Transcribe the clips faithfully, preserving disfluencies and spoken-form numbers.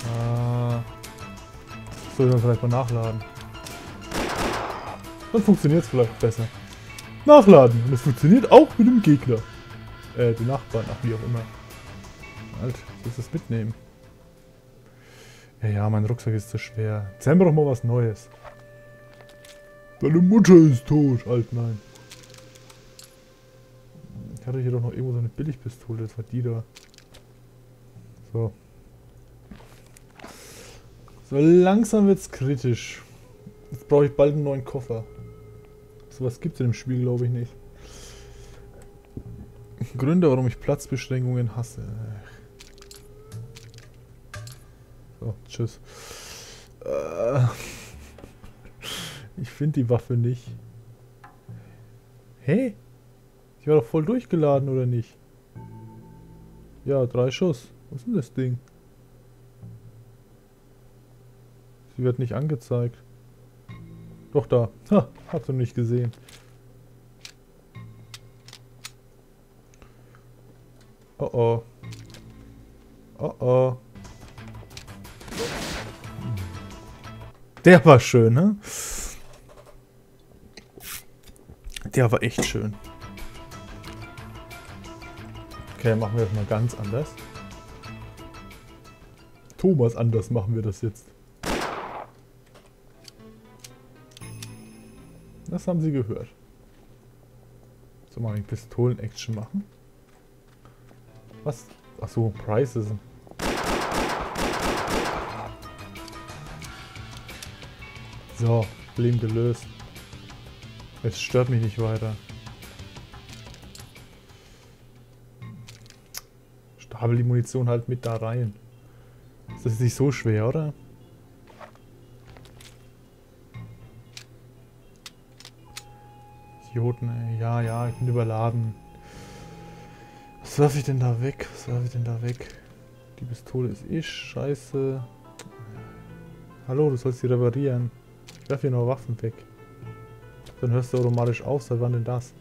Ah. Soll ich vielleicht mal nachladen. Dann funktioniert es vielleicht besser. Nachladen. Und es funktioniert auch mit dem Gegner. Äh, die Nachbarn, ach wie auch immer. Halt, ich muss das mitnehmen. Ja, ja, mein Rucksack ist zu schwer. Jetzt haben wir doch mal was Neues. Deine Mutter ist tot. Alt, nein. Ich hatte hier doch noch irgendwo so eine Billigpistole. Das war die da. So. So langsam wird's kritisch. Jetzt brauche ich bald einen neuen Koffer. Sowas gibt es in dem Spiel, glaube ich, nicht. Gründe, warum ich Platzbeschränkungen hasse. So, tschüss. Äh, ich finde die Waffe nicht. Hä? Ich war doch voll durchgeladen, oder nicht? Ja, drei Schuss. Was ist denn das Ding? Sie wird nicht angezeigt. Doch da. Ha, hab's noch nicht gesehen. Oh oh. Oh oh. Der war schön, ne? Der war echt schön. Okay, machen wir das mal ganz anders. Thomas anders machen wir das jetzt. Das haben Sie gehört. So, mal die Pistolen-Action machen. Was? Achso, Prices. So, Problem gelöst. Jetzt stört mich nicht weiter. Stapel die Munition halt mit da rein. Das ist nicht so schwer, oder? Idioten, ey. Ja, ja, ich bin überladen. Was werfe ich denn da weg? Was werfe ich denn da weg? Die Pistole ist ich. Scheiße. Hallo, du sollst sie reparieren. Ich werfe hier noch Waffen weg. Dann hörst du automatisch auf. Seit wann denn das?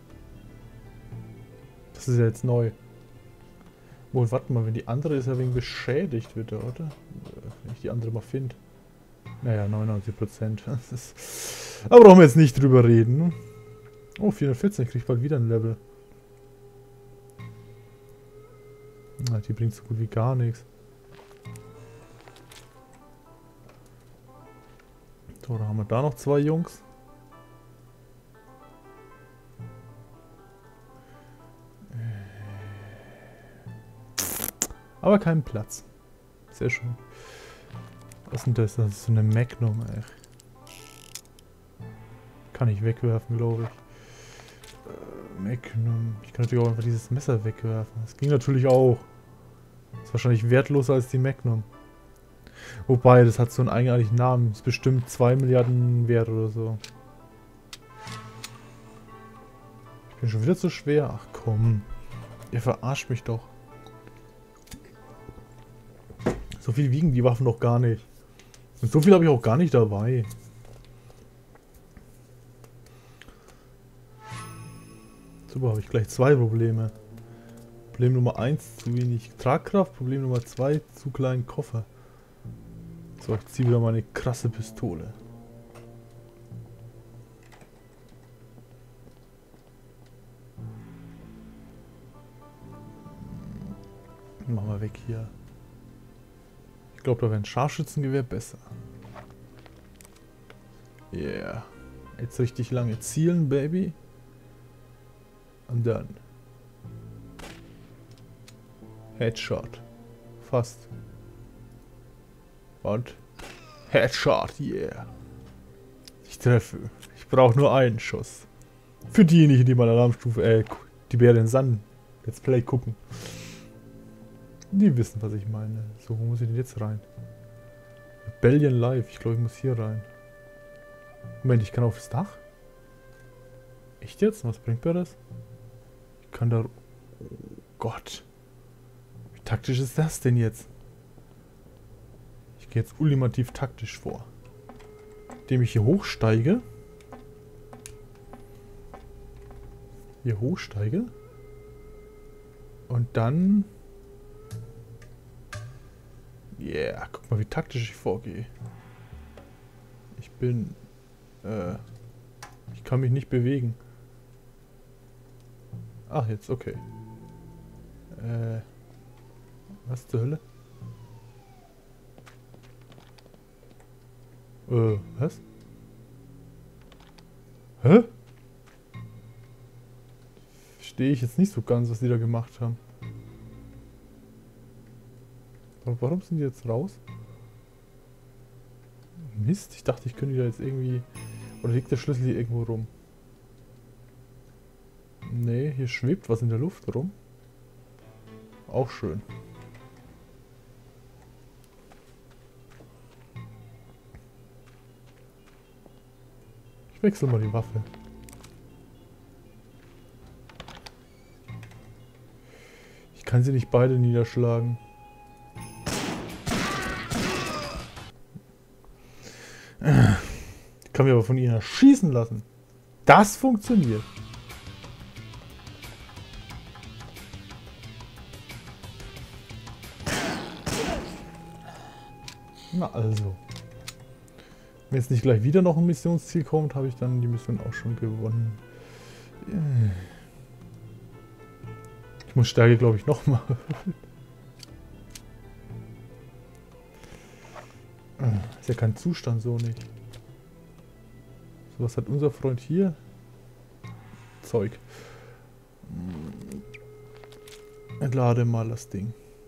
Das ist ja jetzt neu. Oh, warte mal, wenn die andere ist ja wegen beschädigt wird, oder? Wenn ich die andere mal finde. Naja, neunundneunzig Prozent. Aber brauchen wir jetzt nicht drüber reden. Oh, vierhundertvierzehn, ich krieg bald wieder ein Level. Na, die bringt so gut wie gar nichts. So, da haben wir da noch zwei Jungs. Aber keinen Platz. Sehr schön. Was ist denn das? Das ist so eine Magnum, ey. Kann ich wegwerfen, glaube ich. Äh, Magnum. Ich kann natürlich auch einfach dieses Messer wegwerfen. Das ging natürlich auch. Das ist wahrscheinlich wertloser als die Magnum. Wobei, das hat so einen eigenartigen Namen. Das ist bestimmt zwei Milliarden wert oder so. Ich bin schon wieder zu schwer. Ach komm. Ihr verarscht mich doch. So viel wiegen die Waffen doch gar nicht. Und so viel habe ich auch gar nicht dabei. Super, habe ich gleich zwei Probleme. Problem Nummer eins, zu wenig Tragkraft. Problem Nummer zwei, zu kleinen Koffer. So, ich ziehe wieder meine krasse Pistole. Machen wir weg hier. Ich glaube, da wäre ein Scharfschützengewehr besser. Yeah. Jetzt richtig lange zielen, Baby. Und dann. Headshot. Fast. Und. Headshot, yeah. Ich treffe. Ich brauche nur einen Schuss. Für diejenigen, die meine Alarmstufe, äh, die Bären in Sand Let's Play gucken. Die wissen, was ich meine. So, wo muss ich denn jetzt rein? Rebellion Live. Ich glaube, ich muss hier rein. Moment, ich kann aufs Dach? Echt jetzt? Was bringt mir das? Ich kann da... Oh Gott. Wie taktisch ist das denn jetzt? Ich gehe jetzt ultimativ taktisch vor. Indem ich hier hochsteige. Hier hochsteige. Und dann... Yeah, guck mal, wie taktisch ich vorgehe. Ich bin... Äh... Ich kann mich nicht bewegen. Ach, jetzt, okay. Äh... Was zur Hölle? Äh, was? Hä? Verstehe ich jetzt nicht so ganz, was die da gemacht haben. Warum sind die jetzt raus? Mist, ich dachte, ich könnte da jetzt irgendwie... Oder liegt der Schlüssel hier irgendwo rum? Nee, hier schwebt was in der Luft rum. Auch schön. Ich wechsle mal die Waffe. Ich kann sie nicht beide niederschlagen. Ich kann mich aber von ihnen erschießen lassen. Das funktioniert. Na also. Wenn jetzt nicht gleich wieder noch ein Missionsziel kommt, habe ich dann die Mission auch schon gewonnen. Ich muss Stärke, glaube ich, nochmal. Ist ja kein Zustand, so nicht. So, was hat unser Freund hier? Zeug. Entlade mal das Ding.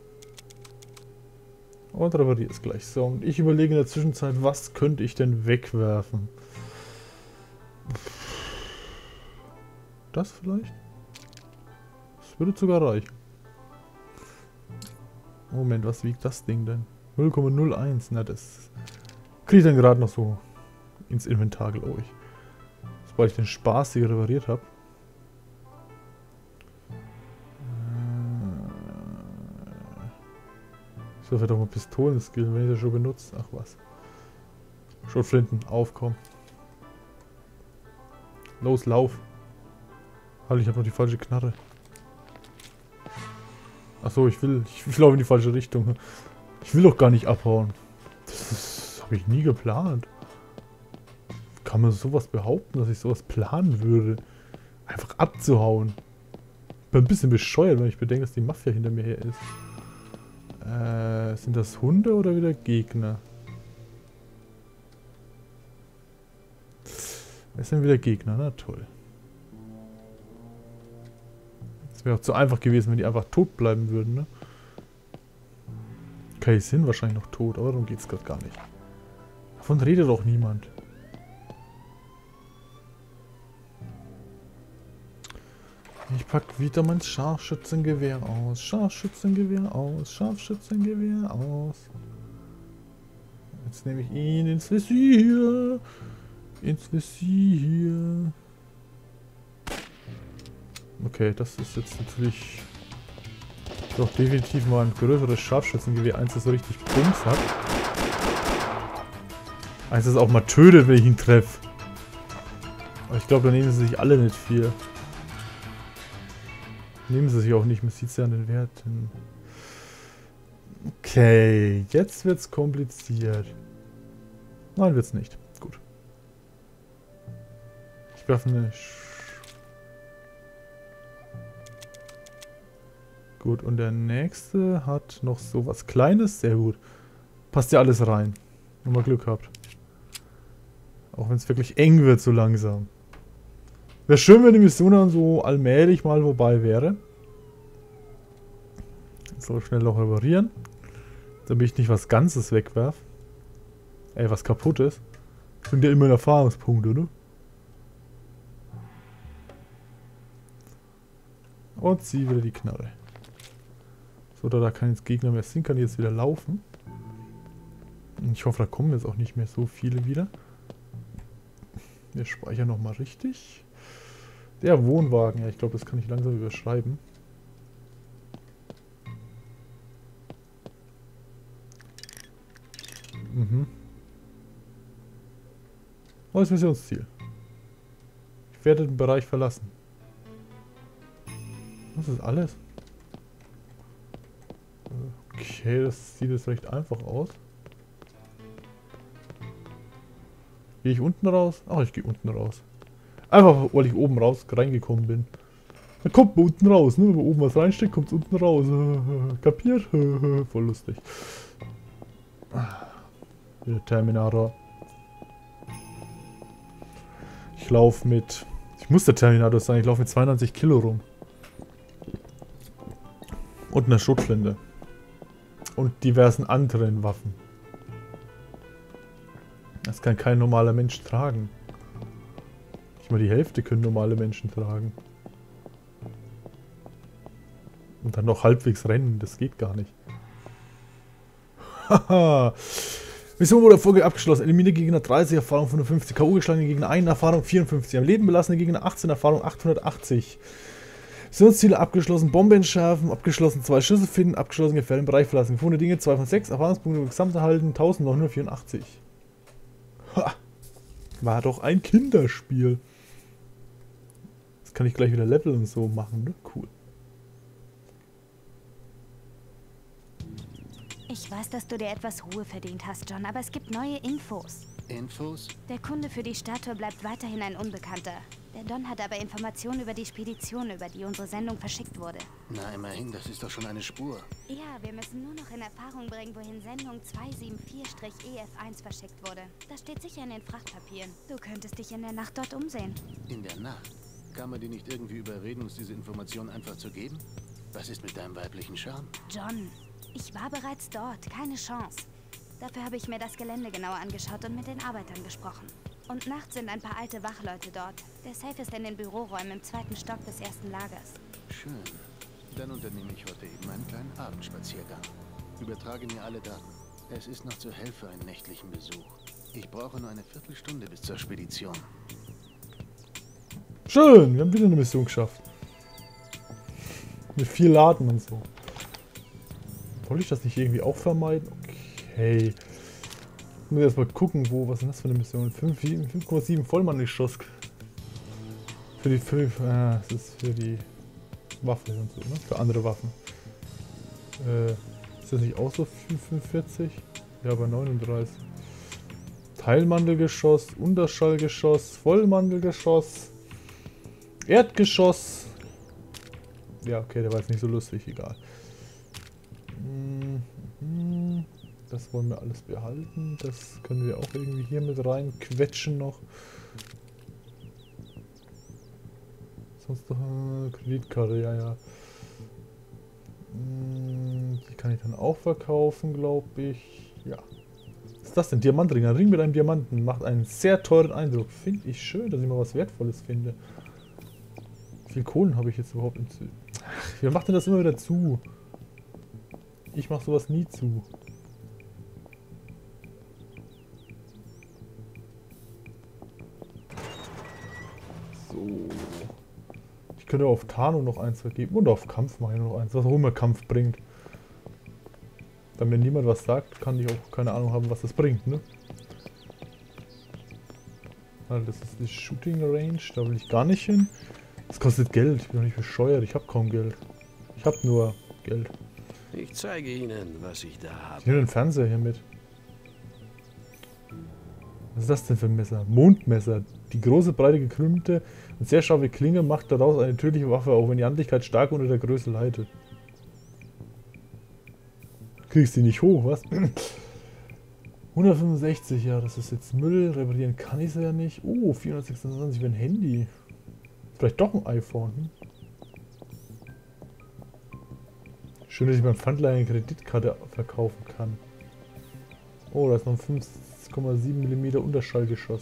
Und repariere es gleich. So, und ich überlege in der Zwischenzeit, was könnte ich denn wegwerfen? Das vielleicht? Das würde sogar reichen. Moment, was wiegt das Ding denn? null Komma null eins, na das kriege ich dann gerade noch so ins Inventar, glaube ich. Sobald ich den Spaß hier repariert habe. Ich soll vielleicht auch mal Pistolen skillen, wenn ich das schon benutze. Ach was. Schrotflinten, aufkommen. Los, lauf. Halt, ich habe noch die falsche Knarre. Achso, ich will, ich laufe in die falsche Richtung. Ich will doch gar nicht abhauen. Das habe ich nie geplant. Kann man sowas behaupten, dass ich sowas planen würde? Einfach abzuhauen. Bin ein bisschen bescheuert, wenn ich bedenke, dass die Mafia hinter mir her ist. Äh, sind das Hunde oder wieder Gegner? Es sind wieder Gegner, na toll. Es wäre auch zu einfach gewesen, wenn die einfach tot bleiben würden, ne? Okay, sie sind wahrscheinlich noch tot, aber darum geht es gerade gar nicht. Davon redet doch niemand. Ich pack wieder mein Scharfschützengewehr aus. Scharfschützengewehr aus. Scharfschützengewehr aus. Jetzt nehme ich ihn ins Visier. Ins Visier. Okay, das ist jetzt natürlich doch definitiv mal ein größeres Scharfschützengewehr. Eins, das so richtig Bums hat. Eins, das auch mal tötet, wenn ich ihn treffe. Aber ich glaube, da nehmen sie sich alle nicht viel. Nehmen sie sich auch nicht, man sieht es ja an den Werten. Okay, jetzt wird's kompliziert. Nein, wird's nicht. Gut. Ich werfe eine... Sch Gut, und der nächste hat noch so was Kleines. Sehr gut. Passt ja alles rein. Wenn man Glück habt. Auch wenn es wirklich eng wird so langsam. Wäre schön, wenn die Mission dann so allmählich mal vorbei wäre. So, schnell noch reparieren. Damit ich nicht was Ganzes wegwerf. Ey, was kaputt ist. Das sind ja immer Erfahrungspunkte, ne? Und zieh wieder die Knarre. So, da da kein Gegner mehr sind, kann ich jetzt wieder laufen. Ich hoffe, da kommen jetzt auch nicht mehr so viele wieder. Wir speichern nochmal richtig. Der Wohnwagen, ja, ich glaube, das kann ich langsam überschreiben. Mhm. Neues Missionsziel. Ich werde den Bereich verlassen. Das ist alles. Okay, das sieht jetzt recht einfach aus. Gehe ich unten raus? Ach, ich gehe unten raus. Einfach, weil ich oben raus reingekommen bin. Dann kommt man unten raus, ne? Wenn man oben was reinsteckt, kommt es unten raus. Kapiert? Voll lustig. Der Terminator. Ich laufe mit... Ich muss der Terminator sein, ich laufe mit zweiundneunzig Kilo rum. Und einer Schrotflinte. Und diversen anderen Waffen. Das kann kein normaler Mensch tragen. Nicht mal die Hälfte können normale Menschen tragen. Und dann noch halbwegs rennen, das geht gar nicht. Haha. Mission wurde Folge abgeschlossen. Eliminierte Gegner dreißig, Erfahrung fünfundfünfzig. K O geschlagene Gegner ein, Erfahrung vierundfünfzig. Am Leben belassene Gegner achtzehn, Erfahrung achthundertachtzig. Missionsziele abgeschlossen. Bombe entschärfen. Abgeschlossen. Zwei Schüsse finden. Abgeschlossen. Gefährlichen Bereich verlassen. Gefundene Dinge zwei von sechs. Erfahrungspunkte im Gesamterhalten neunzehnhundertvierundachtzig. Ha. War doch ein Kinderspiel. Das kann ich gleich wieder leveln und so machen, ne? Cool. Ich weiß, dass du dir etwas Ruhe verdient hast, John, aber es gibt neue Infos. Infos? Der Kunde für die Statue bleibt weiterhin ein Unbekannter. Der Don hat aber Informationen über die Spedition, über die unsere Sendung verschickt wurde. Na, immerhin, das ist doch schon eine Spur. Ja, wir müssen nur noch in Erfahrung bringen, wohin Sendung zwei sieben vier E F eins verschickt wurde. Das steht sicher in den Frachtpapieren. Du könntest dich in der Nacht dort umsehen. In der Nacht? Kann man die nicht irgendwie überreden, uns diese Informationen einfach zu geben? Was ist mit deinem weiblichen Charme? John, ich war bereits dort, keine Chance. Dafür habe ich mir das Gelände genauer angeschaut und mit den Arbeitern gesprochen. Und nachts sind ein paar alte Wachleute dort. Der Safe ist in den Büroräumen im zweiten Stock des ersten Lagers. Schön. Dann unternehme ich heute eben einen kleinen Abendspaziergang. Übertrage mir alle Daten. Es ist noch zu hell für einen nächtlichen Besuch. Ich brauche nur eine Viertelstunde bis zur Spedition. Schön, wir haben wieder eine Mission geschafft. Mit vier Laden und so. Wollte ich das nicht irgendwie auch vermeiden? Okay. Ich muss erstmal gucken, wo, was ist das für eine Mission? fünf Komma sieben Vollmann-Geschoss. Für die fünf, äh, das ist für die Waffe und so, ne? Für andere Waffen. Äh, ist das nicht auch so fünfundvierzig? Ja, aber neununddreißig. Teilmandelgeschoss, Unterschallgeschoss, Vollmandelgeschoss, Erdgeschoss. Ja, okay, der war jetzt nicht so lustig, egal. Das wollen wir alles behalten. Das können wir auch irgendwie hier mit rein quetschen noch. Sonst noch eine Kreditkarte, ja, ja. Die kann ich dann auch verkaufen, glaube ich. Ja. Was ist das denn? Diamantring. Ein Ring mit einem Diamanten. Macht einen sehr teuren Eindruck. Finde ich schön, dass ich mal was Wertvolles finde. Wie viel Kohlen habe ich jetzt überhaupt in... Wer macht denn das immer wieder zu? Ich mache sowas nie zu. So. Ich könnte auf Tarnung noch eins vergeben und auf Kampf mache ich noch eins, was auch immer Kampf bringt. Wenn mir niemand was sagt, kann ich auch keine Ahnung haben, was das bringt, ne? Also das ist die Shooting Range, da will ich gar nicht hin. Das kostet Geld, ich bin doch nicht bescheuert, ich habe kaum Geld. Ich habe nur Geld. Ich zeige Ihnen, was ich da habe. Ich nehme den Fernseher hier mit. Was ist das denn für ein Messer? Mondmesser. Die große, breite, gekrümmte und sehr scharfe Klinge macht daraus eine tödliche Waffe, auch wenn die Handlichkeit stark unter der Größe leidet. Kriegst du die nicht hoch, was? hundertfünfundsechzig, ja, das ist jetzt Müll. Reparieren kann ich sie ja nicht. Oh, vierhundertsechsundzwanzig für ein Handy. Vielleicht doch ein iPhone. Hm? Schön, dass ich beim Pfandleihen eine Kreditkarte verkaufen kann. Oh, da ist noch ein fünf Komma sieben Millimeter Unterschallgeschoss.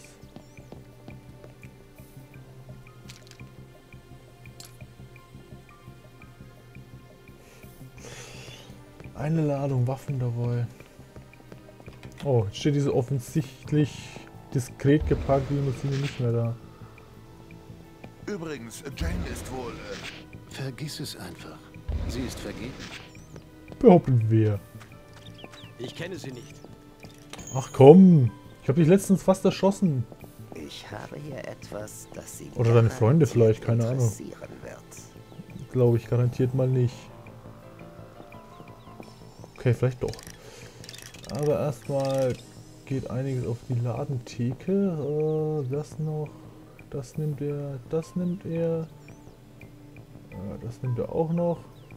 Eine Ladung Waffen dabei. Oh, jetzt steht diese offensichtlich diskret geparkte Limousine nicht mehr da. Übrigens, Jane ist wohl... Äh Vergiss es einfach. Sie ist vergeben. Behauptet wer? Ich kenne sie nicht. Ach komm, ich habe dich letztens fast erschossen. Ich habe hier etwas, das Sie Oder deine Freunde vielleicht, keine Ahnung. interessieren wird. Glaube ich garantiert mal nicht. Okay, vielleicht doch. Aber erstmal geht einiges auf die Ladentheke. Äh, das noch. Das nimmt er. Das nimmt er. Äh, das nimmt er auch noch.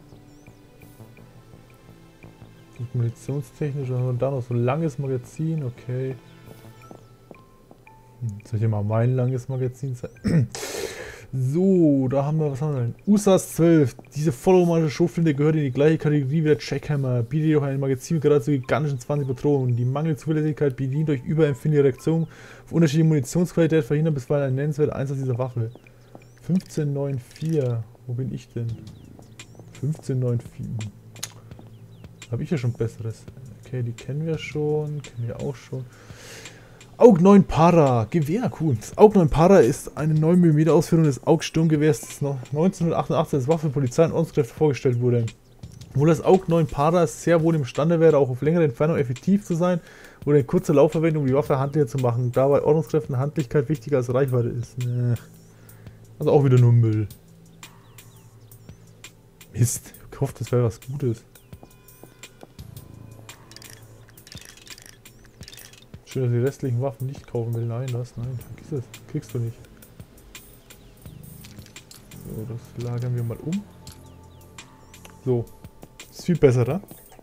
Und Munitionstechnisch und dann noch so ein langes Magazin. Okay. Hm, soll ich dir mal mein langes Magazin zeigen? So, da haben wir, was haben wir denn? U S A S zwölf. Diese vollromanische Schrotflinte gehört in die gleiche Kategorie wie der Jackhammer. Bietet jedoch ein Magazin mit geradezu gigantischen zwanzig Patronen. Die mangelnde Zuverlässigkeit bedient durch überempfindliche Reaktionen auf unterschiedliche Munitionsqualität verhindert bisweilen einen nennenswerten Einsatz dieser Waffe. fünfzehn neun vier. Wo bin ich denn? fünfzehn neun vier. Habe ich ja schon besseres. Okay, die kennen wir schon. Kennen wir auch schon. AUG neun Para, Gewehr, cool. Das AUG neun Para ist eine neun Millimeter Ausführung des AUG Sturmgewehrs, das neunzehnhundertachtundachtzig als Waffe für Polizei und Ordnungskräfte vorgestellt wurde. Obwohl das AUG neun Para sehr wohl imstande wäre, auch auf längere Entfernung effektiv zu sein, wurde eine kurze Laufverwendung, um die Waffe handlicher zu machen, da bei Ordnungskräften Handlichkeit wichtiger als Reichweite ist. Nee. Also auch wieder nur Müll. Mist, ich hoffe, das wäre was Gutes. Schön, dass ich die restlichen Waffen nicht kaufen will. Nein, das, nein, vergiss es. Kriegst du nicht. So, das lagern wir mal um. So. Ist viel besser, da.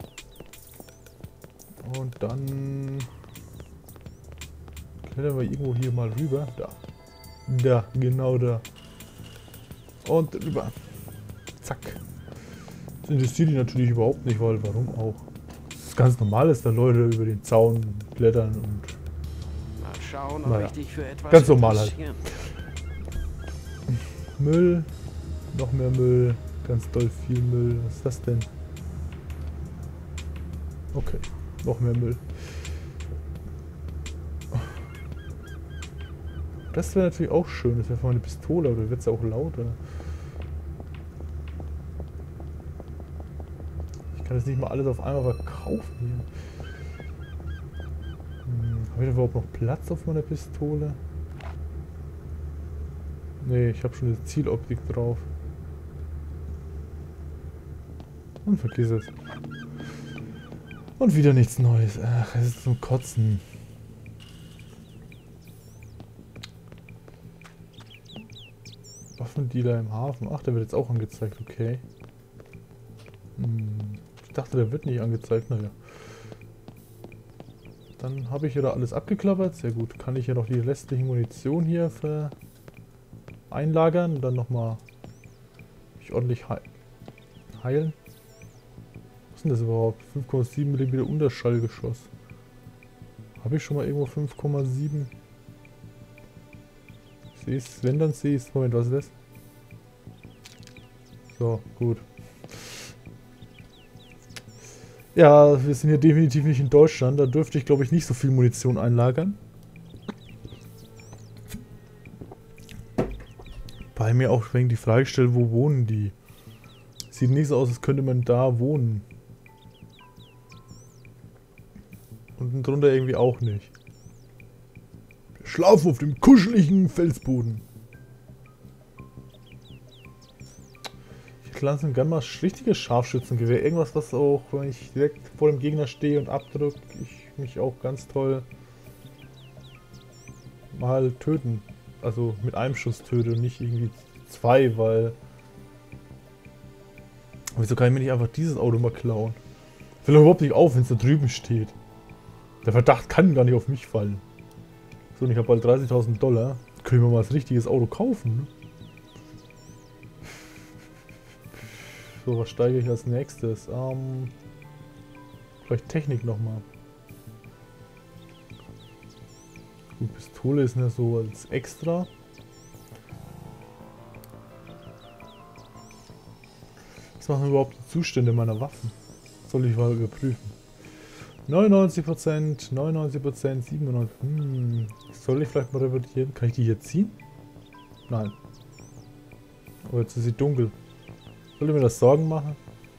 Und dann klettern wir irgendwo hier mal rüber. Da. Da, genau da. Und rüber. Zack. Das interessiert die natürlich überhaupt nicht, weil warum auch? Das ist ganz normal, dass da Leute über den Zaun klettern und Mal schauen, ob naja, ich dich für etwas ganz normal halt. interessieren. Müll, noch mehr Müll, ganz doll viel Müll. Was ist das denn? Okay, noch mehr Müll. Das wäre natürlich auch schön, das wäre für meine Pistole, aber da wird es ja auch lauter. Ich kann jetzt nicht mal alles auf einmal verkaufen hier. Hm, habe ich da überhaupt noch Platz auf meiner Pistole? Nee, ich habe schon eine Zieloptik drauf. Und vergiss es. Und wieder nichts Neues. Ach, es ist zum Kotzen. Waffendealer im Hafen. Ach, der wird jetzt auch angezeigt, okay. Hm, ich dachte, der wird nicht angezeigt, naja. Dann habe ich hier da alles abgeklappert. Sehr gut. Kann ich ja noch die restliche Munition hier für einlagern und dann nochmal mich ordentlich he heilen. Was ist denn das überhaupt? fünf Komma sieben Millimeter Unterschallgeschoss. Habe ich schon mal irgendwo fünf Komma sieben? Siehst, wenn dann siehst. Moment, was ist das? So, gut. Ja, wir sind hier definitiv nicht in Deutschland. Da dürfte ich, glaube ich, nicht so viel Munition einlagern. Bei mir auch wegen die Frage gestellt, wo wohnen die? Sieht nicht so aus, als könnte man da wohnen. Unten drunter irgendwie auch nicht. Wir schlafen auf dem kuscheligen Felsboden. Ich hätte langsam gerne mal ein richtiges Scharfschützengewehr. Irgendwas, was auch, wenn ich direkt vor dem Gegner stehe und abdrücke, ich mich auch ganz toll mal töten. Also mit einem Schuss töte und nicht irgendwie zwei, weil... Wieso kann ich mir nicht einfach dieses Auto mal klauen? Ich will doch überhaupt nicht auf, wenn es da drüben steht. Der Verdacht kann gar nicht auf mich fallen. So, und ich habe bald dreißigtausend Dollar. Können wir mal das richtiges Auto kaufen, ne? So, was steige ich als nächstes? Ähm, vielleicht Technik nochmal. Gut, Pistole ist ja so als extra. Was machen überhaupt die Zustände meiner Waffen? Soll ich mal überprüfen. neunundneunzig Prozent, neunundneunzig Prozent, siebenundneunzig Prozent. Hm, soll ich vielleicht mal revertieren? Kann ich die hier ziehen? Nein. Oh, jetzt ist sie dunkel. Soll ich mir das Sorgen machen?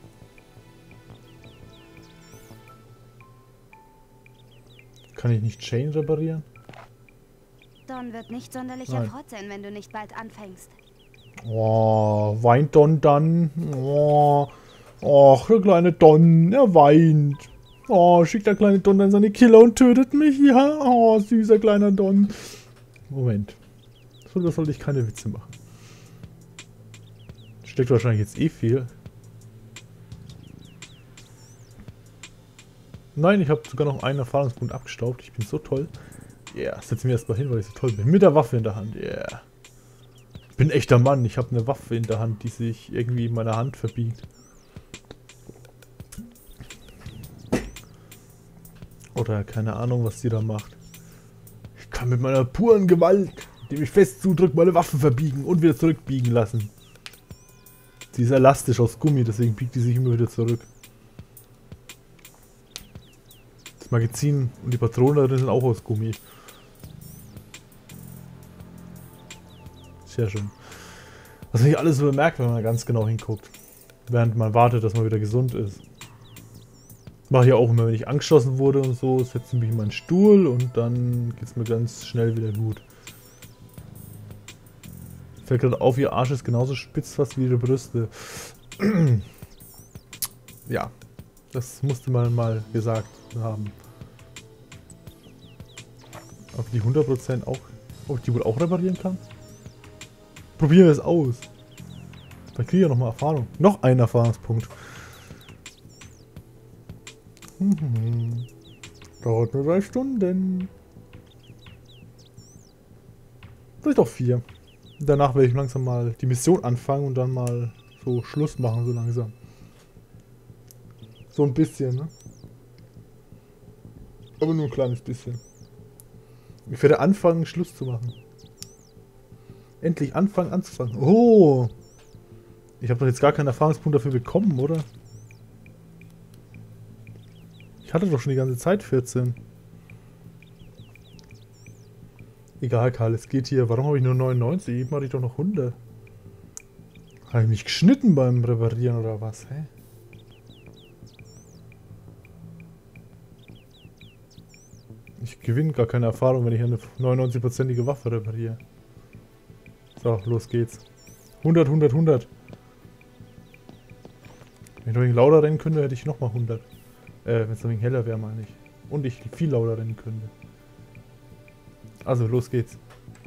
Kann ich nicht Chain reparieren? Don wird nicht sonderlich Nein. erfreut sein, wenn du nicht bald anfängst. Oh, weint Don dann. Oh, Och, der kleine Don, er weint. Oh, schickt der kleine Don dann seine Killer und tötet mich. Ja, oh, süßer kleiner Don. Moment. So, sollte ich keine Witze machen. Steckt wahrscheinlich jetzt eh viel. Nein, ich habe sogar noch einen Erfahrungspunkt abgestaubt. Ich bin so toll. Ja, yeah, setz mir erstmal hin, weil ich so toll bin. Mit der Waffe in der Hand. Ja. Yeah. Ich bin ein echter Mann. Ich habe eine Waffe in der Hand, die sich irgendwie in meiner Hand verbiegt. Oder keine Ahnung, was die da macht. Ich kann mit meiner puren Gewalt, die mich fest zudrückt, meine Waffe verbiegen und wieder zurückbiegen lassen. Sie ist elastisch aus Gummi, deswegen biegt die sich immer wieder zurück. Das Magazin und die Patronen darin sind auch aus Gummi. Sehr schön. Was man nicht alles so bemerkt, wenn man ganz genau hinguckt. Während man wartet, dass man wieder gesund ist. Mache ich ja auch immer, wenn ich angeschossen wurde und so, setze mich in meinen Stuhl und dann geht es mir ganz schnell wieder gut. Fällt gerade auf, ihr Arsch ist genauso spitz fast wie ihre Brüste. Ja, das musste man mal gesagt haben. Ob die hundert Prozent auch, ob ich die wohl auch reparieren kann? Probieren wir es aus. Dann kriege ich ja nochmal Erfahrung. Noch einen Erfahrungspunkt. Mhm. Dauert nur drei Stunden. Vielleicht auch vier. Danach werde ich langsam mal die Mission anfangen und dann mal so Schluss machen, so langsam. So ein bisschen, ne? Aber nur ein kleines bisschen. Ich werde anfangen, Schluss zu machen. Endlich anfangen, anzufangen. Oh! Ich habe doch jetzt gar keinen Erfahrungspunkt dafür bekommen, oder? Ich hatte doch schon die ganze Zeit vierzehn. Egal, Karl, es geht hier. Warum habe ich nur neunundneunzig? Eben hatte ich doch noch hundert. Habe ich mich geschnitten beim Reparieren oder was? Hä? Ich gewinne gar keine Erfahrung, wenn ich eine neunundneunzig-prozentige Waffe repariere. So, los geht's. hundert, hundert, hundert. Wenn ich noch ein lauter rennen könnte, hätte ich nochmal hundert. Äh, wenn es ein wenig heller wäre, meine ich. Und ich viel lauter rennen könnte. Also, los geht's.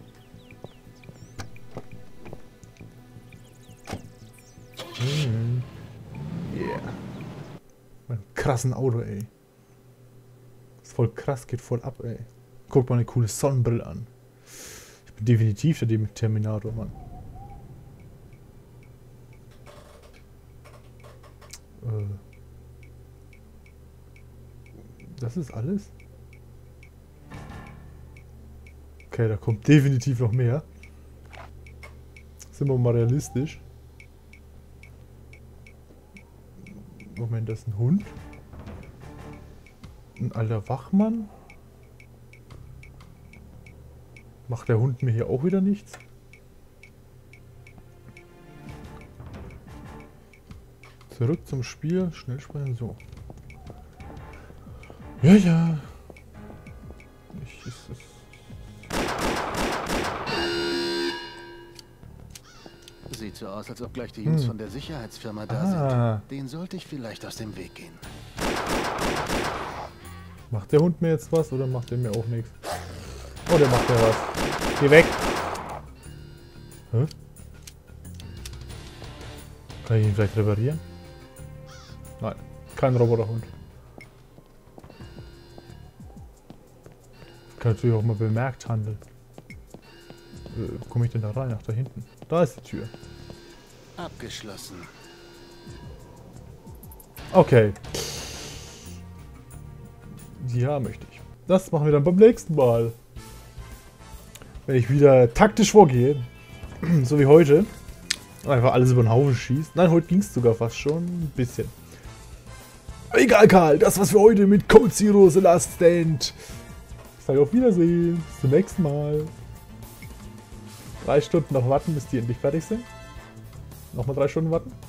Mhm. Yeah. Mein krassen Auto, ey. Ist voll krass, geht voll ab, ey. Guck mal eine coole Sonnenbrille an. Ich bin definitiv der Terminator, Mann. Äh. Das ist alles? Okay, da kommt definitiv noch mehr. Sind wir mal realistisch. Moment, das ist ein Hund. Ein alter Wachmann. Macht der Hund mir hier auch wieder nichts? Zurück zum Spiel. Schnell springen. So. Ja, ja. Ich, es, es. Sieht so aus, als ob gleich die Jungs hm. von der Sicherheitsfirma da Ah. sind. Den sollte ich vielleicht aus dem Weg gehen. Macht der Hund mir jetzt was oder macht der mir auch nichts? Oh, der macht mir was. Geh weg! Hä? Kann ich ihn vielleicht reparieren? Nein, kein Roboterhund. Ich kann natürlich auch mal bemerkt handeln. Äh, wo komme ich denn da rein? Ach, da hinten. Da ist die Tür. Abgeschlossen. Okay. Ja, möchte ich. Das machen wir dann beim nächsten Mal. Wenn ich wieder taktisch vorgehe. So wie heute. Einfach alles über den Haufen schießt. Nein, heute ging es sogar fast schon ein bisschen. Egal, Karl. Das war's für heute mit Code Zero The Last Stand. Ich sage auf Wiedersehen. Bis zum nächsten Mal. Drei Stunden noch warten, bis die endlich fertig sind. Nochmal drei Stunden warten.